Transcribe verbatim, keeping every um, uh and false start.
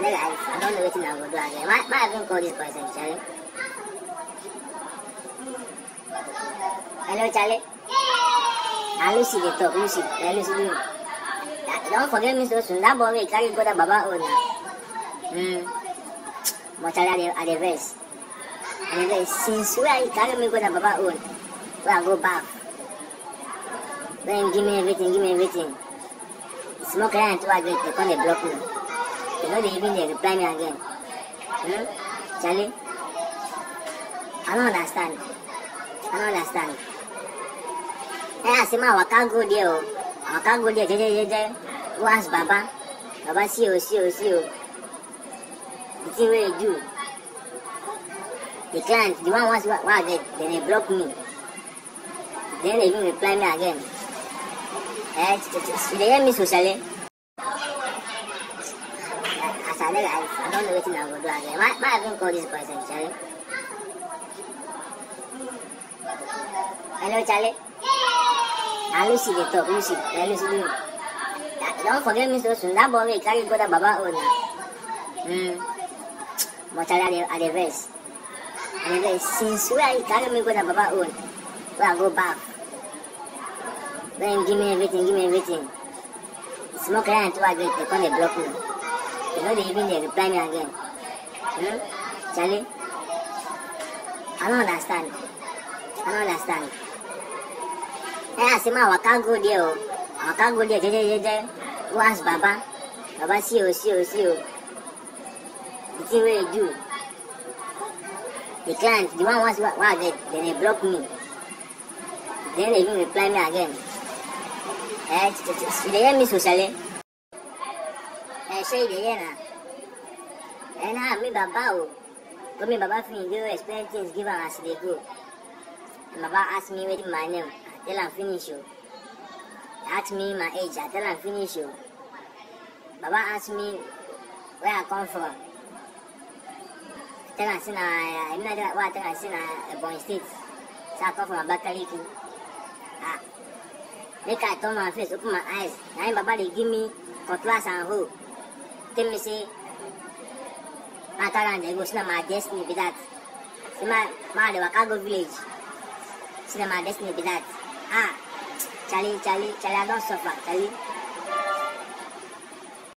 I, I don't know what I go do again. Why, why I even call this person, Charlie? Hello, Charlie. Ah, Lucy, they talk. Lucy, yeah, Lucy, do. Don't forget me so soon. That boy will carry go to Baba own. Hmm. But Charlie, at the best. At the best. Since where he carry me go to Baba own, where I go back. Then give me everything, give me everything. Small client to I get, they come they block me. You know they even they reply me again. Hmm? Charlie? I don't understand. I don't understand. Hey, I say, man, I can't go there. I can't go there. Je, je, je, je. Go ask Baba. Baba, see you, see you, see you. The thing where you do. The client, the one wants what I get, then they block me. Then they even reply me again. Eh, they hear me socially. As I I don't know what I go do again. Why, why I even call this person, Charlie? Hello, Charlie. Ah, Lucy, they talk. Lucy, yeah, Lucy, do. Don't forget me so soon. That boy will carry go to Baba own. Hmm. But Charlie, at the best. At the best. Since where he carry me go to Baba own, where I go back. Then give me everything, give me everything. Small client to I get, they come they block me. You know they even they reply me again. Hmm? Charlie? I don't understand. I don't understand. Hey, I say, man, I can't go there. I can't go there. Je, je, je, je. Go ask Baba. Baba, see you, see you, see you. The thing where you do. The client, the one wants what I get, then they block me. Then they even reply me again. Eh, they hear me socially. Eh, say they hear now. Eh, now me Baba, come me Baba finish do explain things, give her as they go. And Baba ask me what my name, I tell him finish you. Ask me my age, I tell him finish you. Baba ask me where I come from. I tell him say na, I know that what I tell him say na Ebonyi State. So I come from Abakaliki. Ah. Make I turn my face, open my eyes. Now Baba they give me cutlass and hoe. Tell me say, I tell them they go see my destiny be that. See my my the Wakago village. See my destiny be that. Ah, Charlie, Charlie, Charlie, I don't suffer, Charlie.